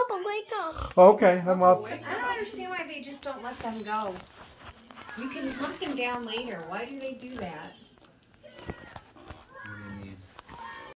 Papa, wake up. Okay, I'm up. I don't understand why they just don't let them go. You can hunt them down later. Why do they do that?